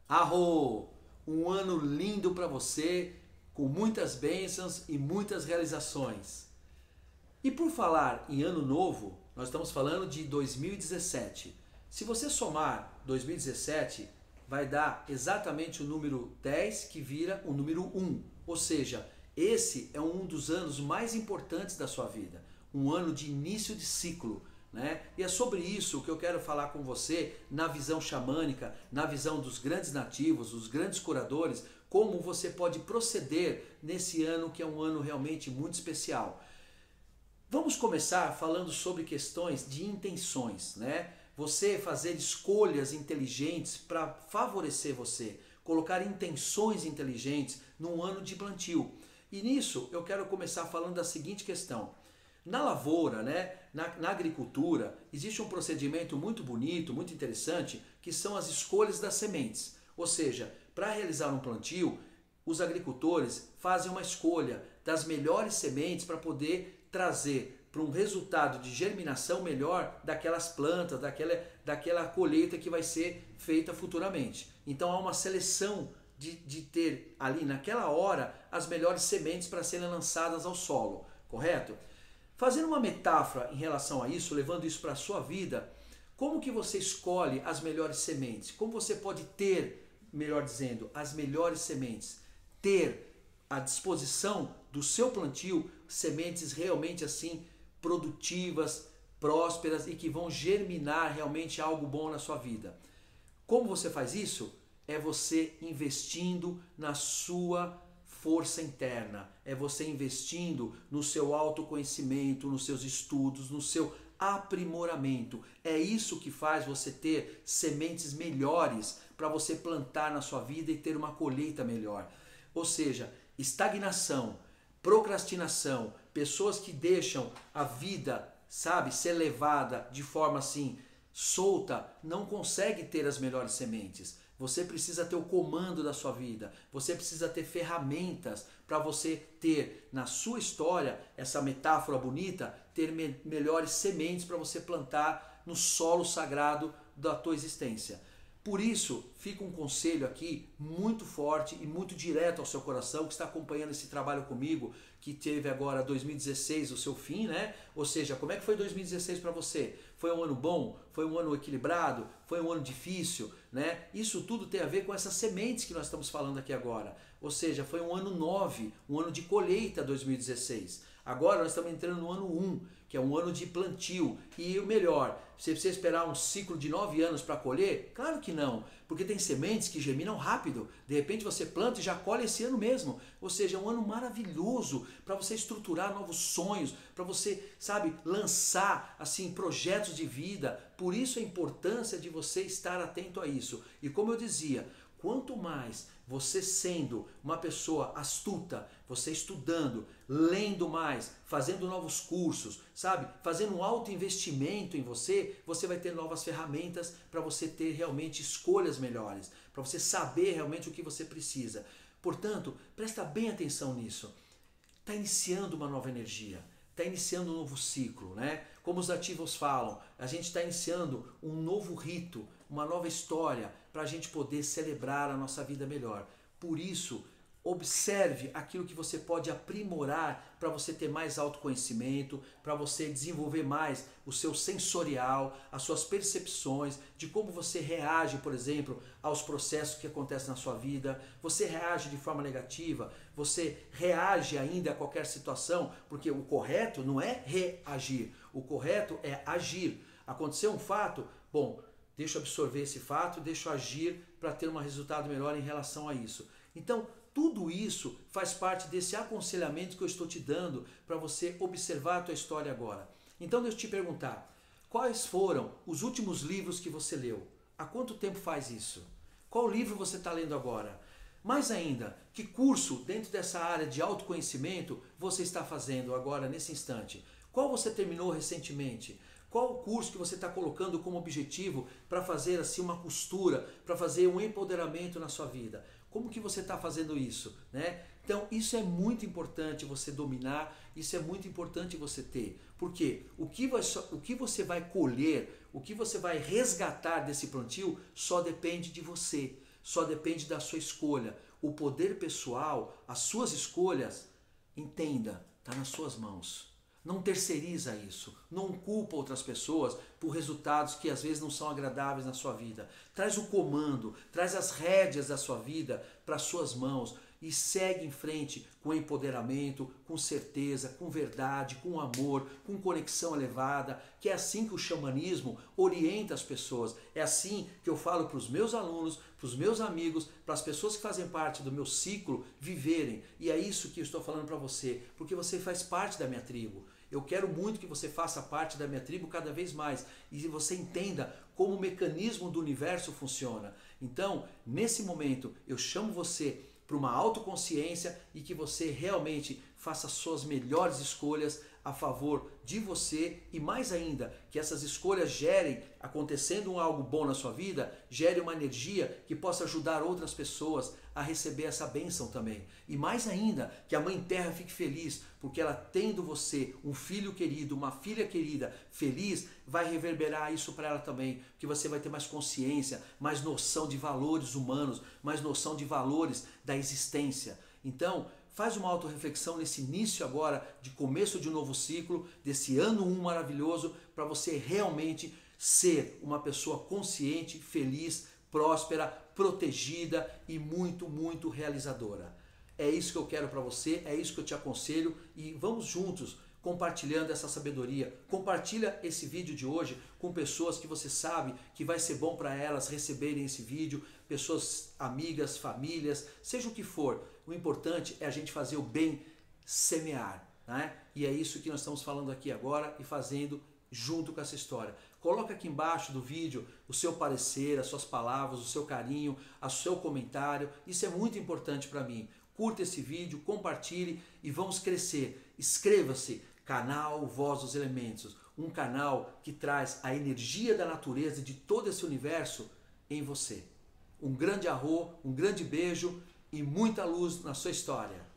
Arro! Um ano lindo para você, com muitas bênçãos e muitas realizações. E por falar em ano novo, nós estamos falando de 2017. Se você somar 2017, vai dar exatamente o número 10 que vira o número 1. Ou seja, esse é um dos anos mais importantes da sua vida. Um ano de início de ciclo. Né? E é sobre isso que eu quero falar com você na visão xamânica, na visão dos grandes nativos, dos grandes curadores, como você pode proceder nesse ano que é um ano realmente muito especial. Vamos começar falando sobre questões de intenções, né? Você fazer escolhas inteligentes para favorecer você, colocar intenções inteligentes num ano de plantio. E nisso eu quero começar falando da seguinte questão. Na lavoura, né, na agricultura, existe um procedimento muito bonito, muito interessante, que são as escolhas das sementes. Ou seja, para realizar um plantio, os agricultores fazem uma escolha das melhores sementes para poder trazer para um resultado de germinação melhor daquelas plantas, daquela colheita que vai ser feita futuramente. Então há uma seleção de ter ali naquela hora as melhores sementes para serem lançadas ao solo, correto? Fazendo uma metáfora em relação a isso, levando isso para a sua vida, como que você escolhe as melhores sementes? Como você pode ter, melhor dizendo, as melhores sementes? Ter à disposição do seu plantio sementes realmente assim produtivas, prósperas e que vão germinar realmente algo bom na sua vida. Como você faz isso? É você investindo na sua força interna, é você investindo no seu autoconhecimento, nos seus estudos, no seu aprimoramento. É isso que faz você ter sementes melhores para você plantar na sua vida e ter uma colheita melhor. Ou seja, estagnação, procrastinação, pessoas que deixam a vida, sabe, ser levada de forma assim solta, não consegue ter as melhores sementes. Você precisa ter o comando da sua vida, você precisa ter ferramentas para você ter na sua história, essa metáfora bonita, ter melhores sementes para você plantar no solo sagrado da tua existência. Por isso, fica um conselho aqui muito forte e muito direto ao seu coração, que está acompanhando esse trabalho comigo, que teve agora 2016 o seu fim, né? Ou seja, como é que foi 2016 para você? Foi um ano bom? Foi um ano equilibrado? Foi um ano difícil? Né? Isso tudo tem a ver com essas sementes que nós estamos falando aqui agora. Ou seja, foi um ano 9, um ano de colheita 2016. Agora nós estamos entrando no ano 1, que é um ano de plantio. E o melhor, você precisa esperar um ciclo de 9 anos para colher? Claro que não, porque tem sementes que germinam rápido. De repente você planta e já colhe esse ano mesmo. Ou seja, é um ano maravilhoso para você estruturar novos sonhos, para você, sabe, lançar assim projetos de vida. Por isso a importância de você estar atento a isso. E como eu dizia, quanto mais você sendo uma pessoa astuta, você estudando, lendo mais, fazendo novos cursos, sabe? Fazendo um alto investimento em você, você vai ter novas ferramentas para você ter realmente escolhas melhores, para você saber realmente o que você precisa. Portanto, presta bem atenção nisso. Está iniciando uma nova energia, está iniciando um novo ciclo, né? Como os nativos falam, a gente está iniciando um novo rito, uma nova história para a gente poder celebrar a nossa vida melhor. Por isso, observe aquilo que você pode aprimorar para você ter mais autoconhecimento, para você desenvolver mais o seu sensorial, as suas percepções, de como você reage, por exemplo, aos processos que acontecem na sua vida. Você reage de forma negativa, você reage ainda a qualquer situação, porque o correto não é reagir, o correto é agir. Aconteceu um fato, bom, deixa eu absorver esse fato, deixa eu agir para ter um resultado melhor em relação a isso. Então, tudo isso faz parte desse aconselhamento que eu estou te dando para você observar a tua história agora. Então, deixa eu te perguntar, quais foram os últimos livros que você leu? Há quanto tempo faz isso? Qual livro você está lendo agora? Mais ainda, que curso dentro dessa área de autoconhecimento você está fazendo agora, nesse instante? Qual você terminou recentemente? Qual o curso que você está colocando como objetivo para fazer assim uma costura, para fazer um empoderamento na sua vida? Como que você está fazendo isso, né? Então isso é muito importante você dominar, isso é muito importante você ter. Porque o que você vai colher, o que você vai resgatar desse plantio só depende de você. só depende da sua escolha. O poder pessoal, as suas escolhas, entenda, está nas suas mãos. Não terceiriza isso, não culpa outras pessoas por resultados que às vezes não são agradáveis na sua vida. Traz o comando, traz as rédeas da sua vida para as suas mãos e segue em frente com empoderamento, com certeza, com verdade, com amor, com conexão elevada, que é assim que o xamanismo orienta as pessoas. É assim que eu falo para os meus alunos, para os meus amigos, para as pessoas que fazem parte do meu ciclo viverem. E é isso que eu estou falando para você, porque você faz parte da minha tribo. Eu quero muito que você faça parte da minha tribo cada vez mais e você entenda como o mecanismo do universo funciona. Então, nesse momento, eu chamo você para uma autoconsciência e que você realmente faça suas melhores escolhas a favor de você e mais ainda, que essas escolhas gerem, acontecendo algo bom na sua vida, gere uma energia que possa ajudar outras pessoas a receber essa bênção também. E mais ainda, que a Mãe Terra fique feliz, porque ela tendo você, um filho querido, uma filha querida, feliz, vai reverberar isso para ela também, que você vai ter mais consciência, mais noção de valores humanos, mais noção de valores da existência. Então, faz uma autorreflexão nesse início agora de começo de um novo ciclo, desse ano 1 maravilhoso, para você realmente ser uma pessoa consciente, feliz, próspera, protegida e muito, muito realizadora. É isso que eu quero para você, é isso que eu te aconselho e vamos juntos compartilhando essa sabedoria. Compartilha esse vídeo de hoje com pessoas que você sabe que vai ser bom para elas receberem esse vídeo, pessoas amigas, famílias, seja o que for. O importante é a gente fazer o bem semear, né? E é isso que nós estamos falando aqui agora e fazendo junto com essa história. Coloca aqui embaixo do vídeo o seu parecer, as suas palavras, o seu carinho, o seu comentário. Isso é muito importante para mim. Curta esse vídeo, compartilhe e vamos crescer. Inscreva-se, canal Voz dos Elementos, um canal que traz a energia da natureza de todo esse universo em você. Um grande arro, um grande beijo e muita luz na sua história.